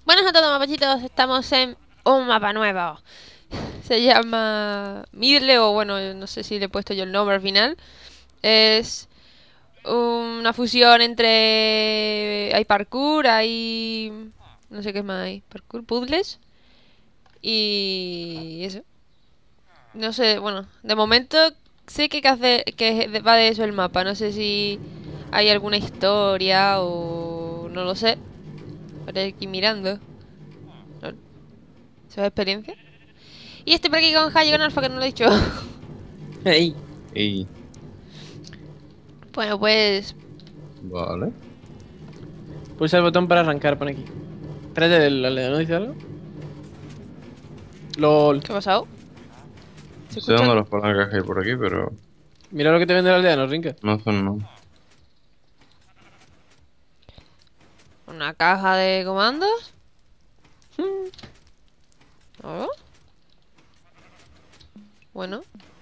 Buenas a todos, mapachitos. Estamos en un mapa nuevo. Se llama Midle, o bueno, no sé si le he puesto yo el nombre al final. Es una fusión entre... Hay parkour, hay... No sé qué más hay. Parkour, puzzles. Y eso. No sé, bueno, de momento sé que va de eso el mapa. No sé si hay alguna historia o... No lo sé. Estaré aquí mirando. No- ¿Se ve experiencia? Y estoy por aquí con Hayo con Alfa, que no lo he dicho. Ey, Y Bueno, pues... vale. pulsa el botón para arrancar, pone aquí. Espérate, ¿no dice algo? LOL. ¿Qué ha pasado? ¿Se Estoy dando escuchan? las palancas que hay por aquí, pero Mira lo que te vende el aldeano, Rinka. no hacen nada. Una caja de comandos. ¿Oh? Bueno.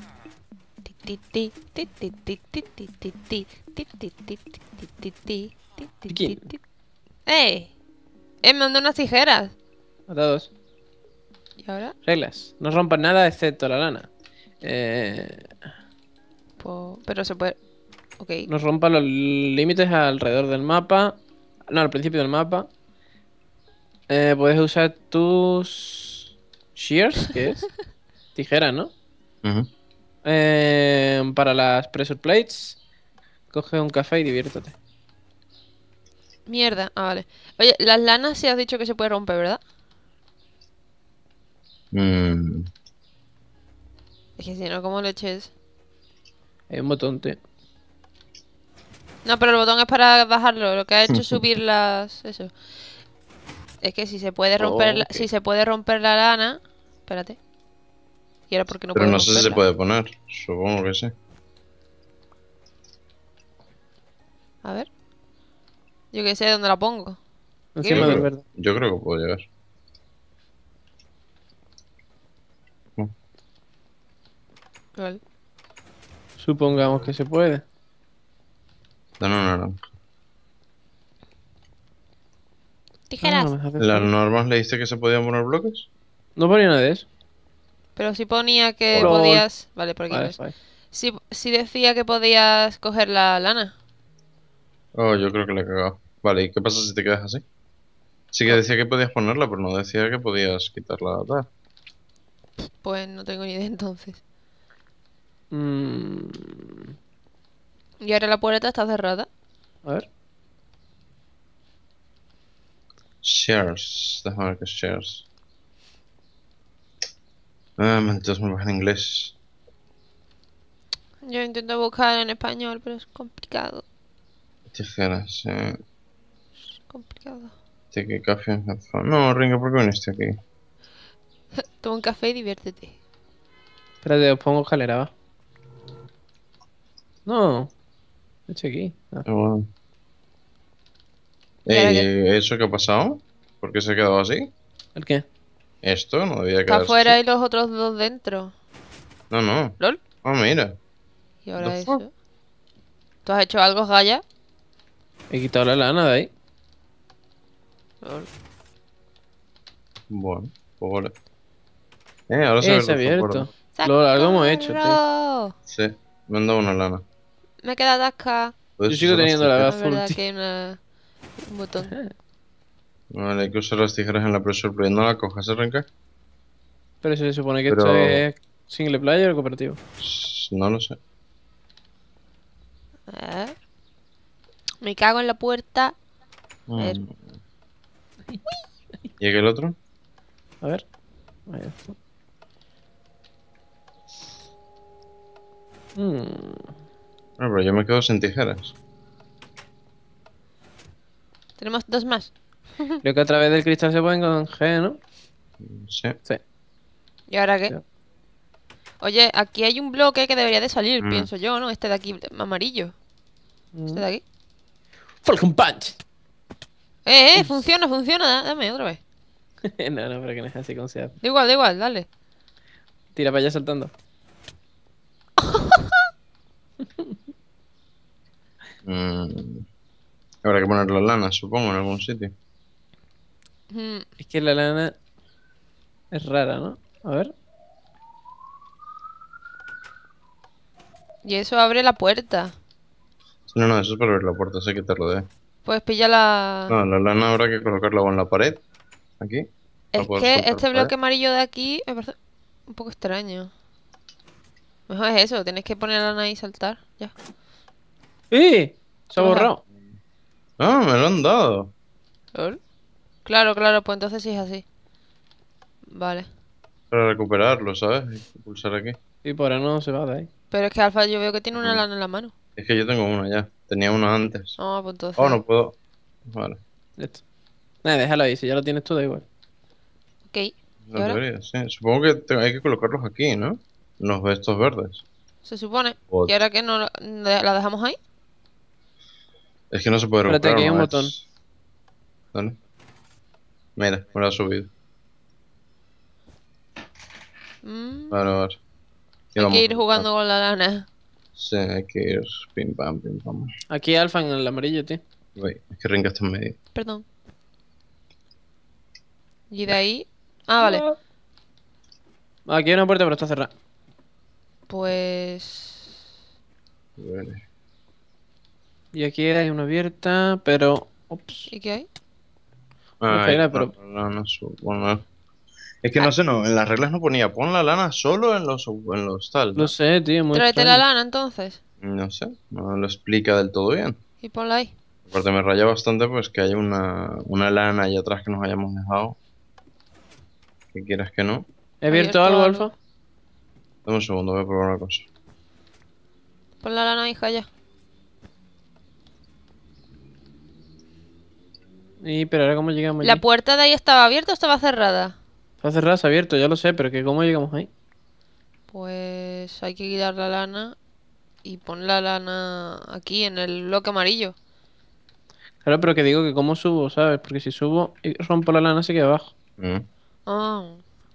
¿Quién? ¡Eh! Me mandó unas tijeras. Atados. ¿Y ahora? Reglas. No rompas nada excepto la lana. Eh, Pues... Pero se puede... Ok. no rompas los límites alrededor del mapa. No, al principio del mapa. Puedes usar tus... Shears, ¿qué es? Tijeras, ¿no? Ujú. Para las pressure plates. Coge un café y diviértete. Mierda. Ah, vale. Oye, las lanas se has dicho que se puede romper, ¿verdad? Mm, Es que si no, ¿cómo lo eches? Hay un botón, tío. No, pero el botón es para bajarlo. Lo que ha hecho es subir las... Eso. Es que si se puede romper ok. si se puede romper la lana. Espérate. ¿Y ahora por qué no Pero puedo no sé si se romperla? puede poner. Supongo que sí. A ver. Yo que sé dónde la pongo. Encima Yo del ¿Qué? creo, verde. yo creo que puedo llegar. No, Vale. Supongamos que se puede. dame una naranja. Ah, no Tijeras. me hace ¿En las falta. normas leíste que se podían poner bloques? No ponía nada de eso. Pero si ponía que Joder. LOL. podías. Vale, por aquí no Vale, es. vale. Si decía que podías coger la lana. Oh, yo creo que le he cagado. Vale, ¿y qué pasa si te quedas así? Sí que Co- decía que podías ponerla, pero no decía que podías quitarla. Tal. Pues no tengo ni idea entonces. Mm, Y ahora la puerta está cerrada. a ver. Shares. Déjame ver qué es shares. Ah, entonces me vas en inglés. Yo intento buscar en español, pero es complicado. Tijeras. Es complicado. Take a coffee and have fun. No, Ringo, ¿por qué viniste aquí? Toma un café y diviértete. Espérate, os pongo escalera, va. No, eche aquí. Ah, Ah, bueno. ¿Y ahora qué? ¿Eso qué ha pasado? ¿Por qué se ha quedado así? ¿el qué? Esto no debía Está quedarse afuera así. y los otros dos dentro. No, no. ¿Lol? Ah, mira. Y What the ahora fuck? eso. ¿Tú has hecho algo, Gaia? He quitado la lana de ahí. Lol. Bueno, pues vale. Ahora se ve Se ha luz afuera. abierto. Lo algo hemos hecho, tío. ¡Socorro! Sí, me han dado una lana. Me queda atascada. Yo ¿Puedes sigo usar las teniendo la No tijeras? es azul, verdad tío. que hay un botón. Vale, hay que usar las tijeras en la pressure plate. No la cojas, arranca. Pero se supone que esto Pero es single player o cooperativo. no lo sé. A ver. Me cago en la puerta. A ver. Mm. ¿Y aquel otro? A ver. Ahí está. Bueno, pero yo me quedo sin tijeras. Tenemos dos más. Creo que a través del cristal se pueden coger, ¿no? Sí. Sí. ¿Y ahora qué? Ya. Oye, aquí hay un bloque que debería de salir, Mm. pienso yo, ¿no? Este de aquí, amarillo. Este de aquí. Falcon Punch. Funciona, funciona. Dame otra vez. No, no, pero que no es así como se hace. Da igual, dale. Tira para allá saltando. Mm. Habrá que poner las lanas, supongo, en algún sitio. Mm, Es que la lana es rara, ¿no? A ver. Y eso abre la puerta. No, no, eso es para abrir la puerta, sé que te rodea. Pues pilla la... No, la lana habrá que colocarla o en la pared, aquí, para Es poder que saltar este para bloque allá. amarillo de aquí me parece un poco extraño. Mejor es eso, tienes que poner la lana ahí y saltar. Ya. ¡Eh! Se ¿Qué ha pasa? borrado. Ah, me lo han dado. ¿Lol? Claro, claro, pues entonces sí es así. Vale. Para recuperarlo, ¿sabes? Hay que pulsar aquí. Y por ahora no se va de ahí. Pero es que Alfa yo veo que tiene una Mm. lana en la mano. Es que yo tengo una ya. Tenía una antes. Ah, pues Oh, entonces... no puedo. Vale. Listo. Nada, déjalo ahí. Si ya lo tienes tú, da igual. Ok. ¿Y No ahora? debería, sí. Supongo que hay que colocarlos aquí, ¿no? Los de estos verdes. Se supone. ¿Y Bot. ahora que no la dejamos ahí? Es que no se puede Espérate, recuperar aquí hay un una botón. vez. Dale. Mira, me lo ha subido. Mm, Vale, vale. Y hay que vamos ir a buscar. jugando con la lana. Sí, hay que ir pim pam, pim pam. Aquí hay alfa en el amarillo, tío. Uy, es que Rinka está en medio. Perdón. Y de ahí... Ah, vale. Aquí hay una puerta, pero está cerrada. Pues... Vale. Y aquí hay una abierta, pero... Ups. ¿Y qué hay? Una Ah, hay que escalera, poner pero... la lana, supongo. Es que Ah, no sé, no, en las reglas no ponía pon la lana solo en los tal, Lo ¿no? sé, tío, muy tráete la extraño. lana entonces. No sé, no lo explica del todo bien. Y ponla ahí. Aparte me raya bastante pues que haya una lana ahí atrás que nos hayamos dejado. Que quieras que no. ¿He abierto Abierto algo, algo. alfa? Dame un segundo, voy a probar una cosa. Pon la lana, hija, ya. Y, pero ahora, ¿cómo llegamos ¿La allí? puerta de ahí estaba abierta o estaba cerrada? Está cerrada, se ha abierto, ya lo sé, pero que ¿cómo llegamos ahí? Pues hay que quitar la lana y pon la lana aquí en el bloque amarillo. Claro, pero que digo que cómo subo, ¿sabes? Porque si subo y rompo la lana se queda abajo. Mm. Ah,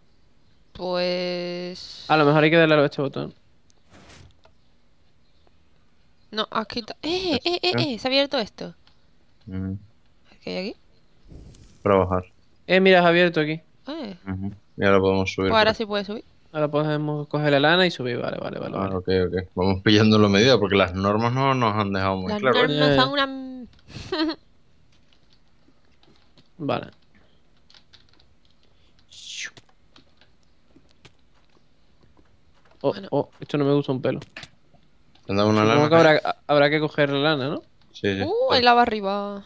pues... A lo mejor hay que darle a este botón. No, has quitado... ¿Eh? Se ha abierto esto. Mm. ¿Qué hay aquí? Para bajar. Mira, es abierto aquí. Ujú. Y ahora podemos subir Pues por ahora aquí. sí puedes subir. Ahora podemos coger la lana y subir. Vale, vale, vale, Ah, vale. ok, ok. Vamos pillando la medida porque las normas no nos han dejado muy Las claro, ¿eh? normas Ya, son ya. una... Vale. Oh, Bueno. oh, esto no me gusta un pelo. ¿Te han dado una Supongo lana que ahí? habrá que coger la lana, ¿no? Sí, sí. Hay lava arriba.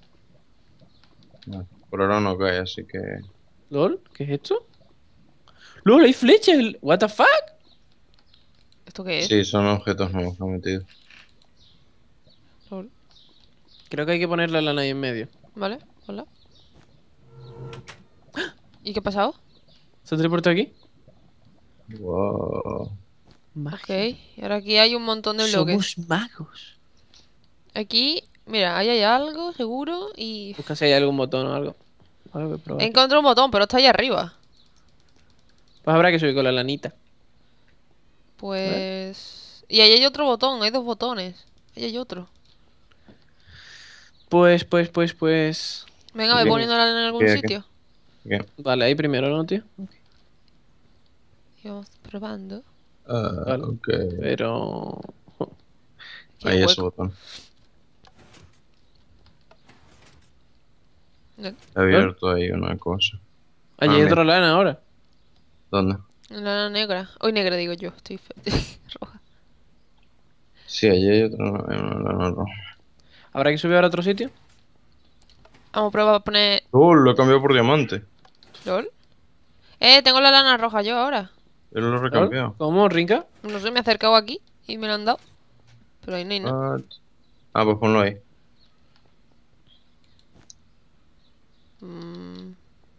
Vale. Por ahora no cae, así que... ¿Lol? ¿Qué es esto? ¡Lol, hay flechas! ¿What the fuck? ¿Esto qué es? Sí, son objetos nuevos que han metido. Lol. Creo que hay que poner la lana ahí en medio. Vale, hola. ¿Y qué ha pasado? ¿Se teleporta aquí? Wow. Ok, y ahora aquí hay un montón de bloques. Somos magos. Aquí, mira, ahí hay algo, seguro, y... Busca si hay algún botón o algo. Algo que probar. Encontré un botón, pero está ahí arriba. Pues habrá que subir con la lanita. Pues... Y ahí hay otro botón, hay dos botones. Ahí hay otro. Pues. Venga, voy Bien. poniéndola en algún Aquí, aquí. sitio. Bien. Vale, ahí primero, ¿no, tío? Y vamos probando. Ah, Vale. ok. Pero... Aquí Ahí hay ese hueco. botón. No, He abierto ahí una cosa. Allí Ah, hay mira. otra lana ahora. ¿Dónde? la negra. Hoy negra digo yo, estoy roja. Sí, allí hay otra, hay una lana roja. ¿Habrá que subir ahora a otro sitio? Vamos a probar a poner... Lo he cambiado por diamante. ¿Lol? Tengo la lana roja yo ahora. Yo lo he ¿Lol? recambiado. ¿Cómo, Rinka? No sé, me he acercado aquí y me lo han dado. Pero ahí no hay nada. What? Ah, pues ponlo ahí. Mm.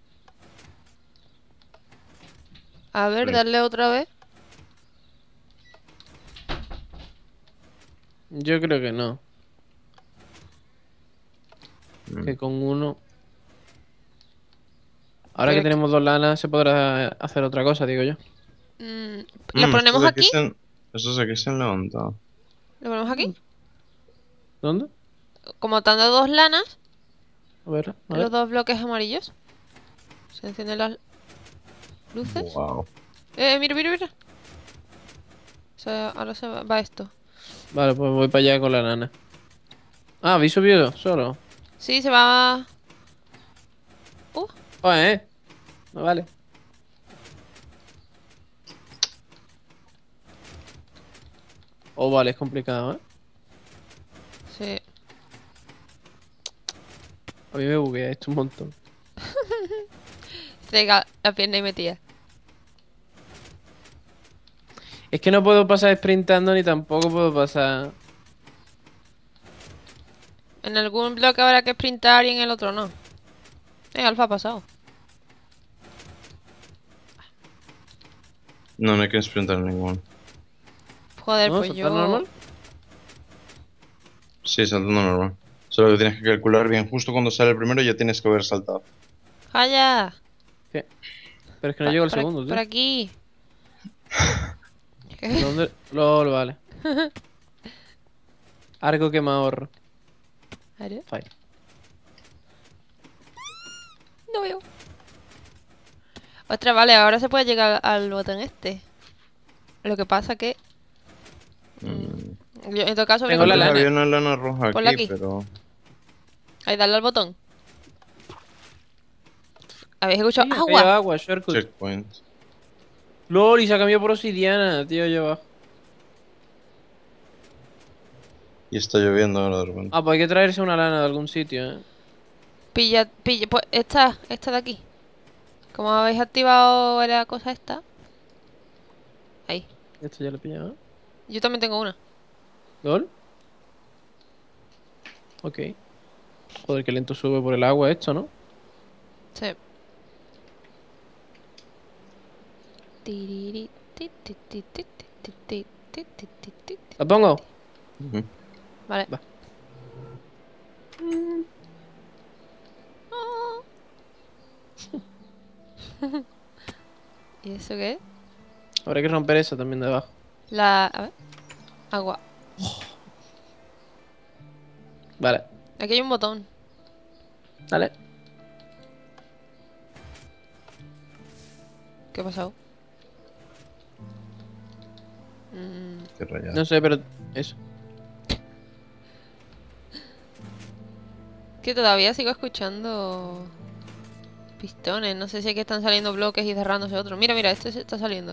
A ver, Sí. darle otra vez. Yo creo que no. Mm. Que con uno... Ahora Pero que es que- tenemos dos lanas se podrá hacer otra cosa, digo yo. ¿Lo ponemos aquí? Estos aquí se han levantado. ¿Lo ponemos aquí? ¿Dónde? Como te han dado dos lanas, A ver, a los ver. dos bloques amarillos. Se encienden las luces. Wow. Mira, mira, mira. Ahora se va esto. Vale, pues voy para allá con la nana. Ah, ¿habéis subido solo? Sí, se va. Uh, Oh, no vale. Oh, vale, es complicado, ¿eh? sí. A mí me buguea esto un montón. Cega la pierna y metida. Es que no puedo pasar sprintando ni tampoco puedo pasar... En algún bloque habrá que sprintar y en el otro no. Alfa ha pasado. No, no hay que experimentar ninguno. Joder, ¿No? pues ¿Saltar yo. normal? Sí, saltando normal. Solo que tienes que calcular bien. Justo cuando sale el primero ya tienes que haber saltado. ¡Calla! ¿Qué? Pero es que no llego al segundo, Por tío. aquí. ¿Dónde? LOL, vale. Algo que me ahorro. ¿Ario? Fine. No veo. Ostras, vale, ahora se puede llegar al botón este. Lo que pasa que. Mm. En todo caso, habría Tengo que la Antes lana. había una lana roja Ponla aquí, aquí. pero... Ahí, darle al botón. ¿Habéis escuchado Sí, acá hay agua? agua, shortcut. Checkpoint. LOL, y se ha cambiado por obsidiana, tío, allá abajo. Y está lloviendo ahora de repente. Ah, pues hay que traerse una lana de algún sitio, Pilla, pilla. Pues esta de aquí. Como habéis activado la cosa esta. Ahí. Esto ya lo he pillado. Yo también tengo una. ¿LOL? Ok. Joder, qué lento sube por el agua esto, ¿no? Sí. Tiriri, ti, ti, ti, ti, ti, ti, ti, ti, ti, ti, ti. ¿La pongo? Ujú. Vale. Va. ¿Y eso qué es? Habrá que romper esa también de abajo. A ver. Agua. Vale. Aquí hay un botón. Dale. ¿Qué ha pasado? Mm, Qué rayado. No sé, pero eso. que todavía sigo escuchando pistones. No sé si es que están saliendo bloques y cerrándose otros. Mira, mira, este se está saliendo.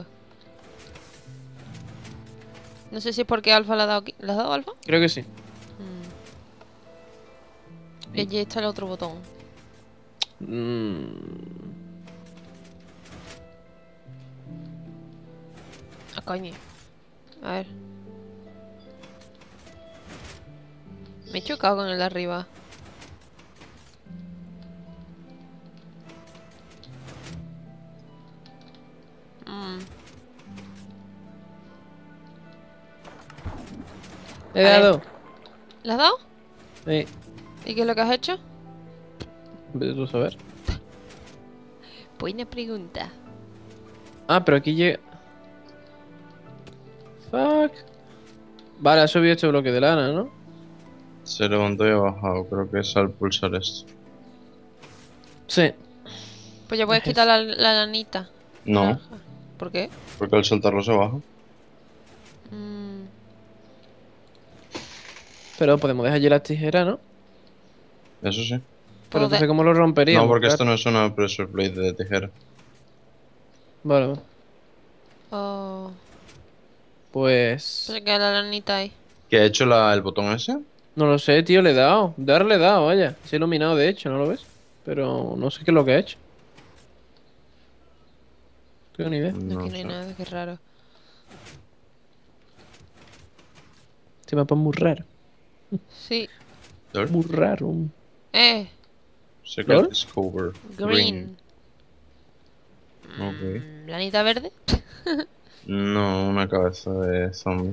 No sé si es porque Alfa le ha dado aquí. ¿Le has dado Alfa? Creo que sí. Y allí está el otro botón. Mm, Ah, coño. A ver. Me he chocado con el de arriba. Mm, He A ver. dado. ¿Le has dado? Sí. ¿Y qué es lo que has hecho? Vete tú a saber. Buena pregunta. Ah, pero aquí llega. Fuck. Vale, ha subido este bloque de lana, ¿no? Se levantó y ha bajado. Creo que es al pulsar esto. Sí. Pues ya puedes Es quitar la lanita. No, Naranja. ¿Por qué? porque al soltarlo se baja. Mm, Pero podemos dejar allí las tijeras, ¿no? Eso sí. Pero puedo entonces, de- ¿cómo lo No, romperíamos? porque esto Claro. no es una pressure plate de tijera. Vale, vale. Oh, Pues. pues queda la lanita ahí. ¿Qué ha hecho el botón ese? No lo sé, tío, le he dado. Darle he dado, vaya. Se ha iluminado, de hecho, ¿no lo ves? Pero no sé qué es lo que ha hecho. No tengo ni idea. No, No aquí no hay sé. nada, qué raro. Este mapa es muy raro. Sí. ¿Lol? Muy raro. Secret ¿Lol? Discover. Green. Ok. Lanita verde. No, una cabeza de zombie.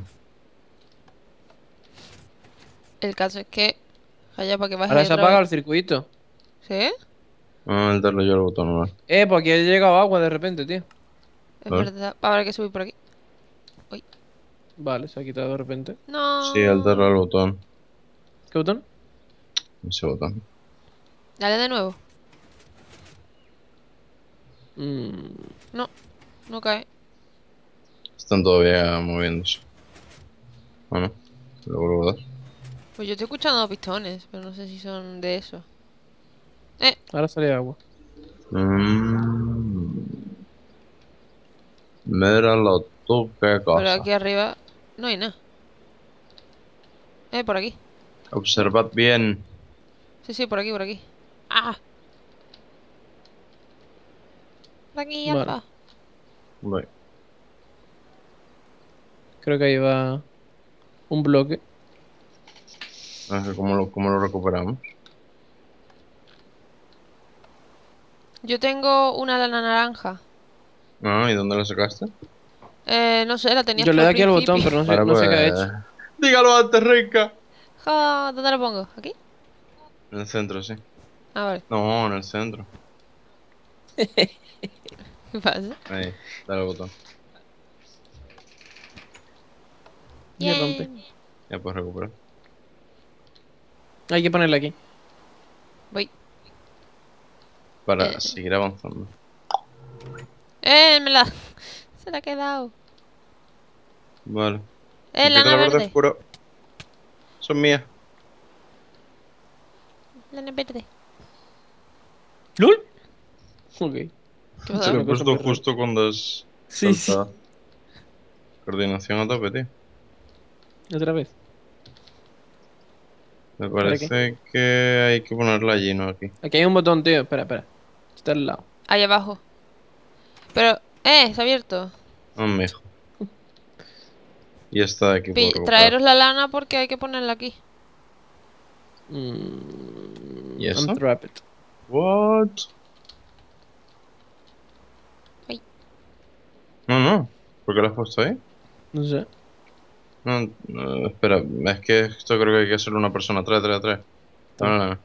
El caso es que. Allá para que baje Ahora se ha otra apagado vez. el circuito. ¿Sí? Ah, el darle yo al botón, ¿vale? Pues aquí ha llegado agua de repente, tío. Es ¿Lol? verdad. Habrá que subir por aquí. Uy. Vale, se ha quitado de repente. Sí, el darle No. al botón. ¿Qué botón? Ese botón. Dale de nuevo. Mm, No, no cae. Están todavía moviéndose. Bueno, lo vuelvo a dar. Pues yo estoy escuchando pistones, pero no sé si son de eso. ahora sale agua. Mm, Míralo tú, qué Pero cosa. aquí arriba no hay nada. Por aquí. Observad bien. Sí, sí, por aquí, por aquí. ¡Ah! Por aquí, Vale, Alfa. Voy. creo que ahí va un bloque. A ver cómo lo recuperamos. Yo tengo una lana naranja. Ah, ¿y dónde lo sacaste? No sé, la tenías Yo tú le al doy aquí al botón, principio. pero no sé, Vale, no sé qué ha pues. hecho. Dígalo antes, Rica. Ja, ¿dónde la pongo? ¿Aquí? En el centro, sí. Ah, vale. No, en el centro. ¿Qué pasa? Ahí, dale al botón. Y se rompe. Bien. Ya puedes recuperar. Hay que ponerla aquí. Voy. Para Eh, seguir avanzando. me la... Se la ha quedado. Vale. Me quito Lana la verde verde. oscura. Son mías. Lana verde. ¡Lul! Ok. ¿Qué Se pasa? lo Una he cosa puesto muy rara. justo cuando es Sí, sí. saltada. Coordinación a tope, tío. Otra vez. Me ¿Para qué? parece que hay que ponerla allí, no aquí. Aquí hay un botón, tío. Espera, espera. Está al lado. Ahí abajo. Pero, se ha abierto. Ah, mijo. Y esta de aquí puedo recuperar. Traeros la lana porque hay que ponerla aquí. ¿Y eso? Untrapped. What? Ay, No, no. ¿Por qué la has puesto ahí? No sé. No, no, espera. Es que esto creo que hay que hacerlo una persona. Trae, trae, trae. Toma. No, no, no.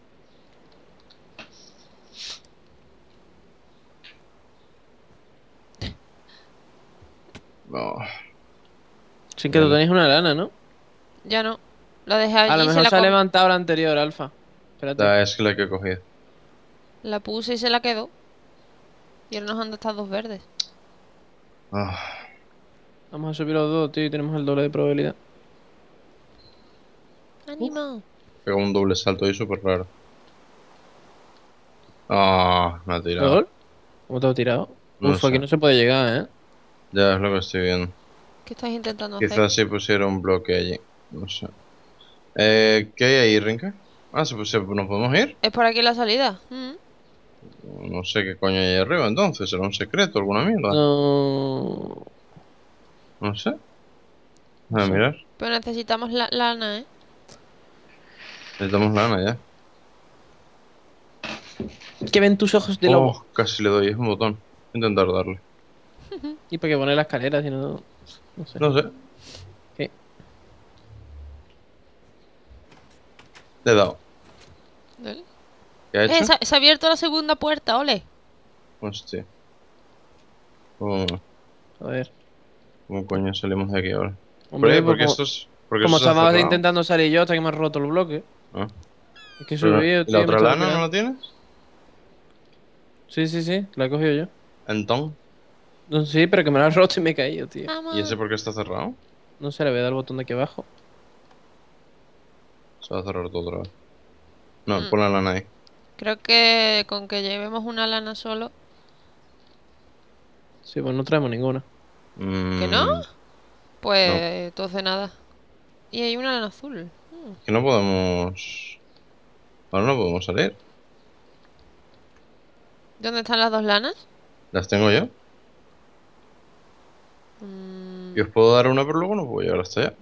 No. Sin que tú Vale. tenéis una lana, ¿no? ya no. La dejé A lo allí y se mejor la se ha levantado la anterior, Alfa. Espérate. Da, es que la que he cogido. La puse y se la quedó. Y ahora nos han dado estas dos verdes. Ah, Vamos a subir los dos, tío, y tenemos el doble de probabilidad. Uf. ¡Ánimo! pegó un doble salto ahí súper raro. Ah, me ha tirado. ¿Lol? ¿Cómo te has tirado? No Uf, aquí sé. no se puede llegar, ¿eh? Ya es lo que estoy viendo. ¿Qué estás intentando hacer? Quizás si pusiera un bloque allí. No sé. ¿Qué hay ahí, Rinka? Ah, ¿nos podemos ir? ¿Es por aquí la salida? No sé qué coño hay ahí arriba entonces. ¿Será un secreto, alguna mierda? No. No sé. No A sé. mirar. Pero necesitamos la lana, ¿eh? Necesitamos lana ya. ¿Qué ven tus ojos de lobo? Oh, casi le doy. Es un botón. Voy a intentar darle. ¿Y para qué poner la escalera si no? No sé. No sé. ¿Qué? Le he dado. ¿Vale? ¿Qué ha hecho? Se ha abierto la segunda puerta, ole. Hostia. ¿Cómo, A ver. cómo coño salimos de aquí ahora? ¿Por Hombre, qué? pues Porque como eso se ha estaba cerrado. intentando salir yo hasta que me has roto el bloque. Ah, Es que he pero, subido, ¿y la tío, y me otra estaba lana no tirando. la tienes? Sí, sí, sí, la he cogido yo. Entonces. No, sí, pero que me la has roto y me he caído, tío. ¿Y ese Vamos. por qué está cerrado? No sé, le voy a dar el botón de aquí abajo. Se va a cerrar todo otra vez. No, Mm, pon la lana ahí. Creo que con que llevemos una lana solo. Sí, pues no traemos ninguna. ¿Que no? Mm, no. Pues entonces nada. Y hay una lana azul. Es que no podemos. Ahora no podemos salir. ¿Dónde están las dos lanas? Las tengo yo. Y Mm, os puedo dar una, pero luego no puedo llegar hasta allá.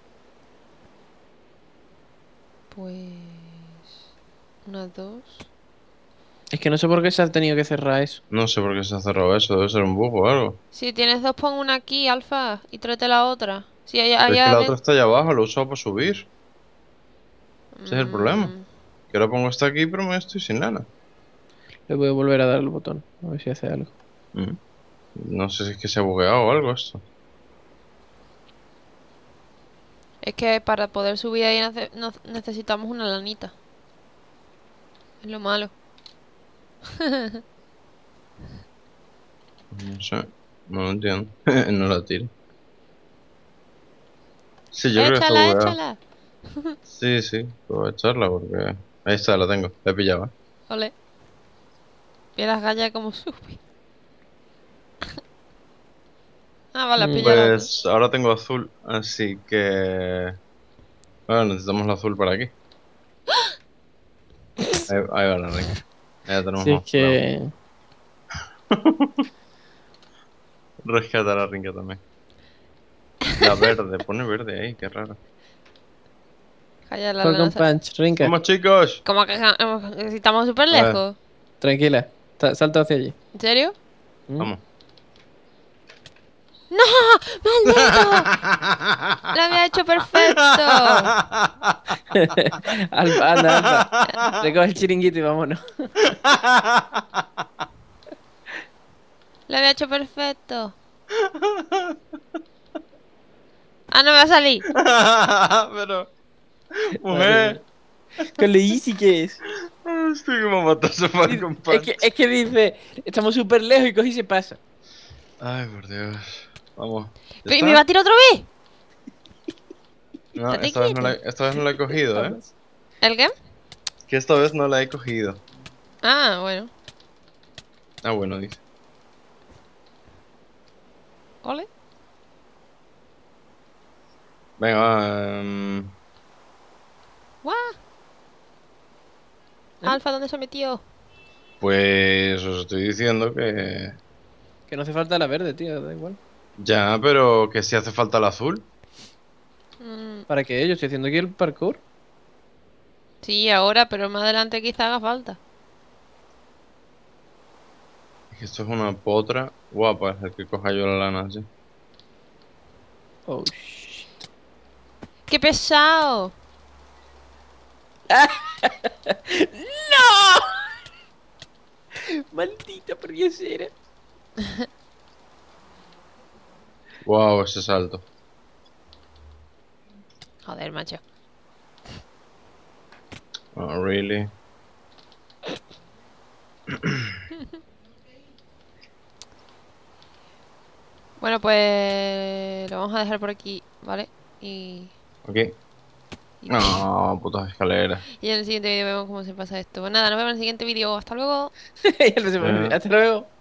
pues... Una, dos... Es que no sé por qué se ha tenido que cerrar eso. No sé por qué se ha cerrado eso. Debe ser un bug o algo. Si tienes dos, pon una aquí, Alfa, y tráete la otra. Si hay Pero es que allá la otra adentro... está allá abajo. Lo he usado para subir. Ese es el problema. Mm, Que ahora pongo esta aquí, pero me estoy sin lana. Le voy a volver a dar el botón. A ver si hace algo. Mm. No sé si es que se ha bugueado o algo esto. es que para poder subir ahí necesitamos una lanita. Es lo malo. No sé. No lo entiendo. No la tiro. Sí, yo creo que está Échala, bugueado. échala. Sí, sí. Puedo echarla porque... Ahí está, la tengo. La he pillado, ¿eh? Ole. Mira las gallas como sube. Ah, vale, pilla la otra. Pues ahora tengo azul, así que... Bueno, necesitamos el azul para aquí. Ahí va la ring. Ya tenemos Si es más azul. que... Rescata la ringa también. La verde, pone verde ahí, qué raro. Calla la Falcon lana. Punch, Rinka. ¡Vamos, chicos! Como que si estamos súper A ver, lejos. Tranquila. Salta hacia allí. ¿En serio? ¿Mm? vamos. ¡No! ¡Maldito! Lo había hecho perfecto. Alfa, anda, Alfa. Recoge el chiringuito y vámonos. Lo había hecho perfecto. Ah, no me va a salir. Pero, Madre mujer, mía. Con lo easy que es. estoy como mató ese Falcon Punch. Es que dice, estamos súper lejos y coge y se pasa. Ay, por Dios. Vamos. ¿Ya Pero, ¿y está? me va a tirar otra vez? No, Estate esta vez no la he cogido, ¿eh? Vamos. ¿El qué? Que esta vez no la he cogido. Ah, bueno. Ah, bueno, dice. Ole. Venga, va. ¡Guau! Alfa, ¿dónde se metió? Pues os estoy diciendo que... Que no hace falta la verde, tío, da igual. Ya, pero que si hace falta el azul. Mm, ¿Para qué? Yo estoy haciendo aquí el parkour. sí, ahora, pero más adelante quizá haga falta. Es que esto es una potra guapa, es el que coja yo la lana así. Oh, shit. ¡Qué pesado! ¡No! Maldita pordiosera. Wow, ese salto. Joder, macho. Oh, really. Bueno, pues lo vamos a dejar por aquí, ¿vale? Ok. No, putas escaleras. Y en el siguiente vídeo vemos cómo se pasa esto. Pues nada, nos vemos en el siguiente vídeo. Hasta luego. Ya no se puede. Hasta luego.